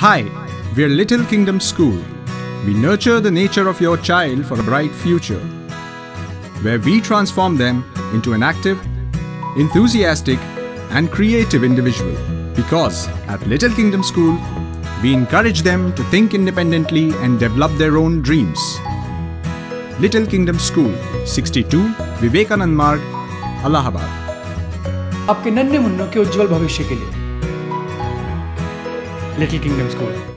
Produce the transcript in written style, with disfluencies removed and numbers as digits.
Hi, we're Little Kingdom School. We nurture the nature of your child for a bright future, where we transform them into an active, enthusiastic, and creative individual. Because at Little Kingdom School, we encourage them to think independently and develop their own dreams. Little Kingdom School, 62 Vivekananda मार्ग, अलाहाबाद। आपके नन्हे मुन्नों के उज्जवल भविष्य के लिए little kingdom school.